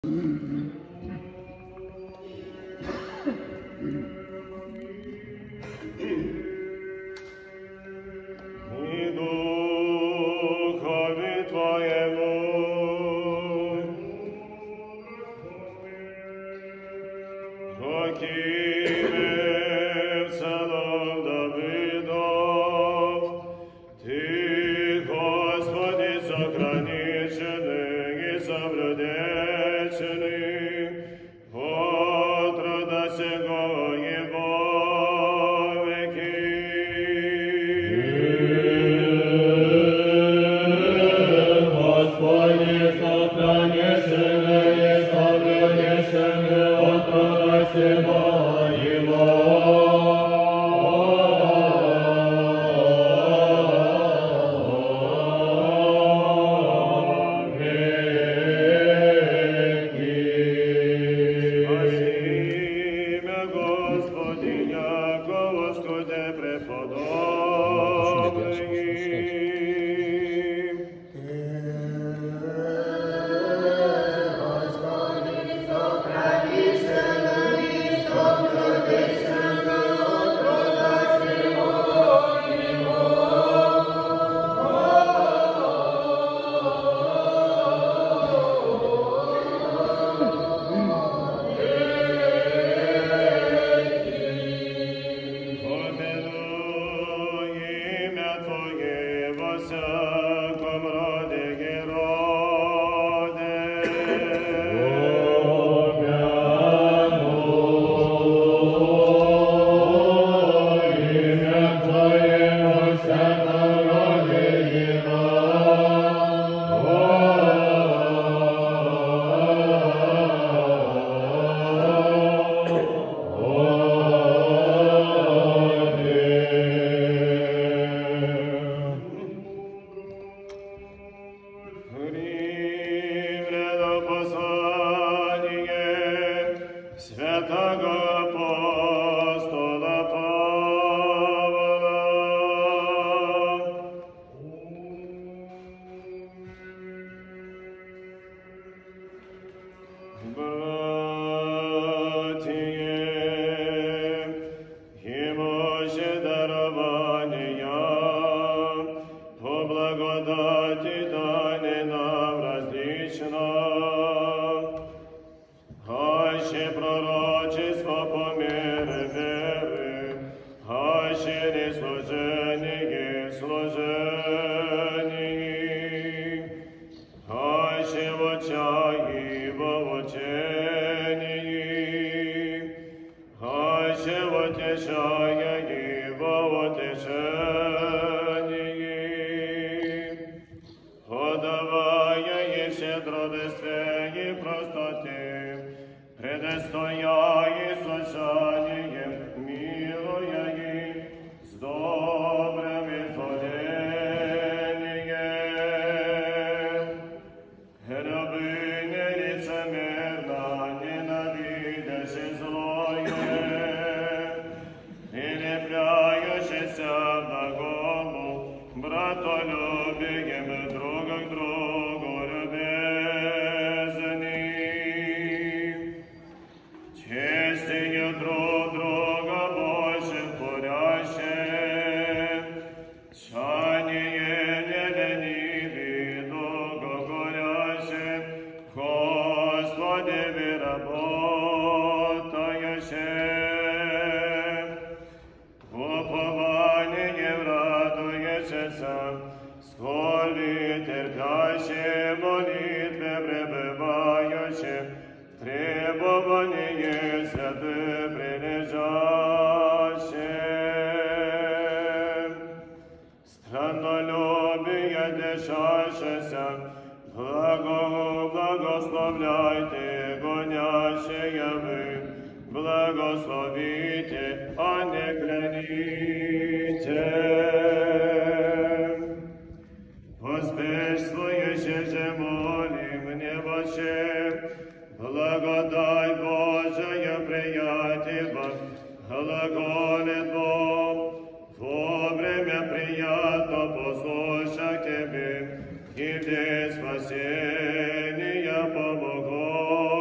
и где спасения помогут.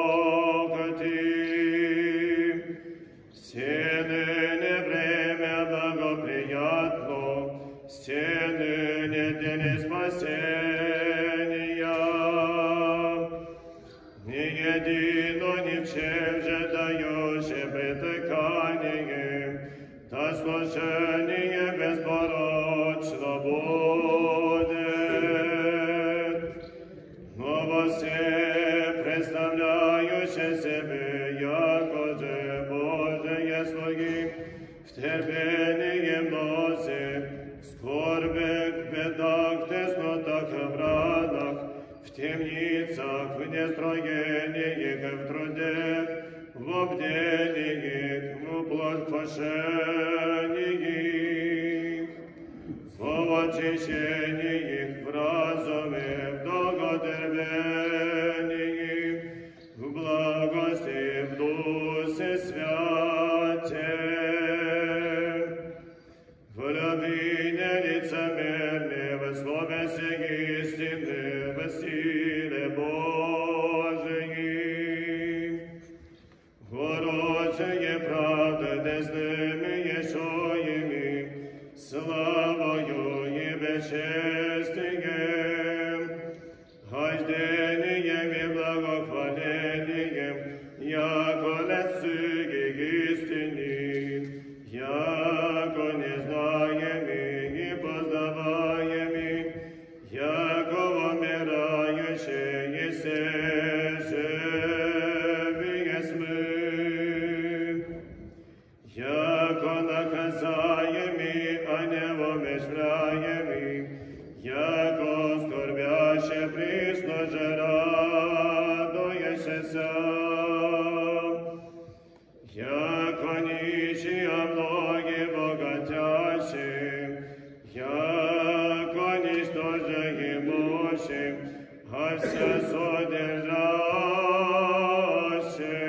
не едино ни в чем же дающее притыкание, да служение беспорочно будет. Но во все представляющие себе, яко же Божие слуги, в терпении мнози, скорбях, бедах, теснотах, в ранах, в темницах, в нестроениях, в труде, в обдениях, в благопошениях, в очищениях, в разуме, в долготерпении, в благости, в Духе Святем, в любви нелицемерной, в слове сей истины, в силе Божией, в урочие правды десными ешоями, славою и бесчестием, хождением и благохвалением, яко лесыги истини, яко незнаеми и познаваеми, яко умирающие се живые сны, яко наказаеми, а не умешляеми, яко скорбяще присно же радуешься, яко нищие, а многие богатящие, яко ничтоже имущим, а все содержащие.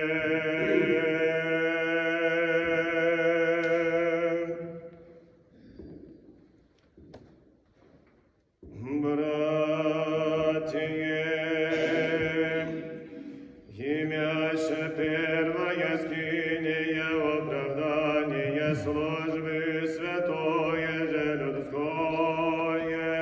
Братья, имяще первое скиния оправдание службы святое же людское.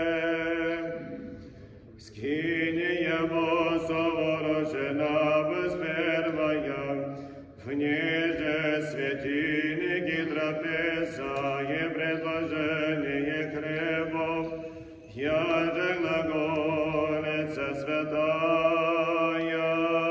Скиния босоворожена без первая, в ней же светильники трапеза и предложение хлебов, я же глаголица святая.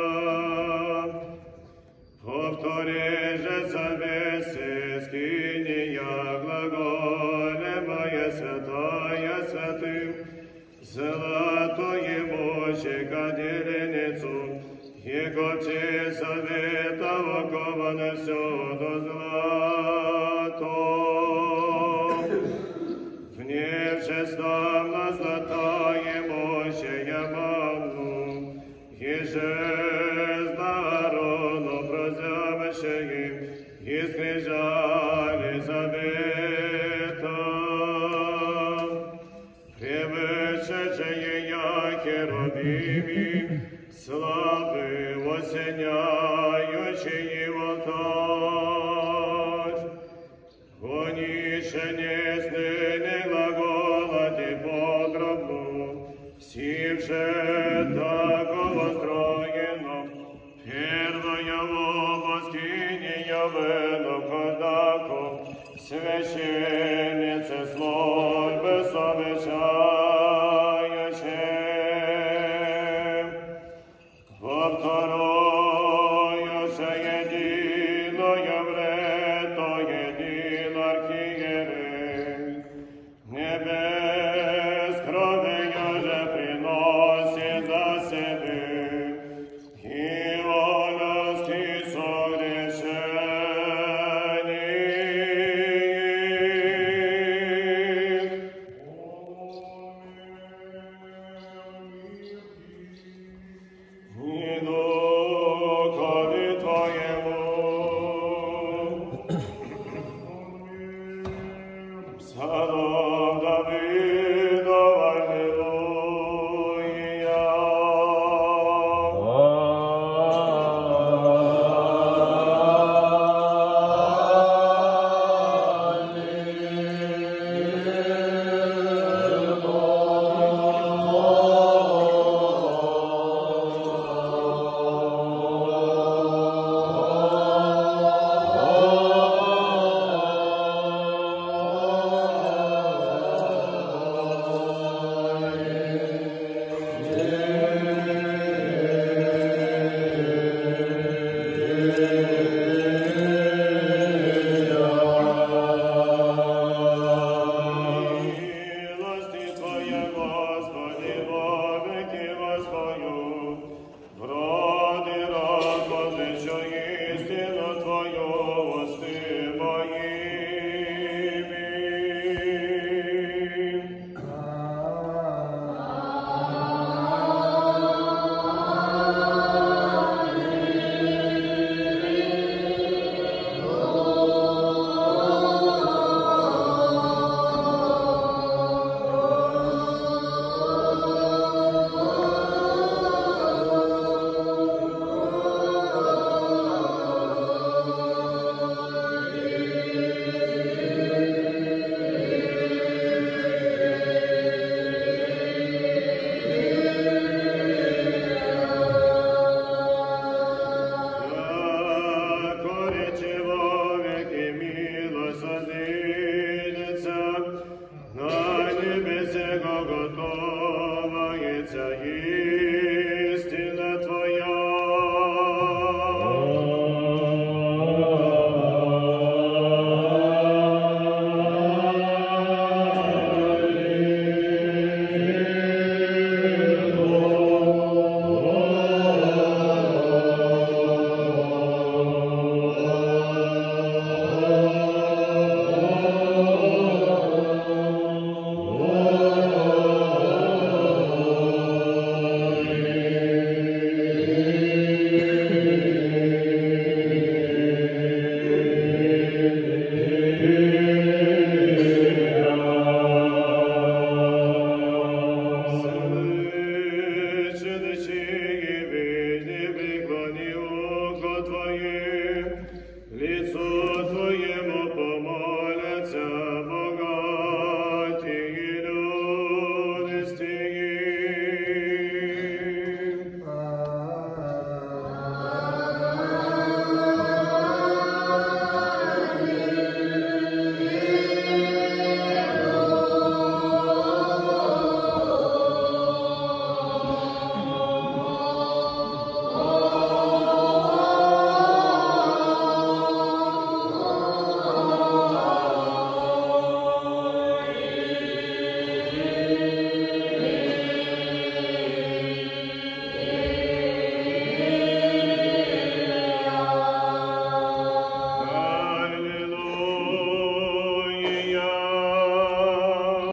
Повтори же завесы скиния глаголемая святая святым, золотое мощи кадильницу, и ковче завета оковано все до златом. В ней всеставна золотая мощи яманну, и же здарону прозявшие, и скрижали завета. Превышедшие яки рубими, славы осеняющие алтарь. Унижение сныне глаголоти погробу, сивше такого строено, первая воскиния венокодако, священнице службы совершающим. Во втором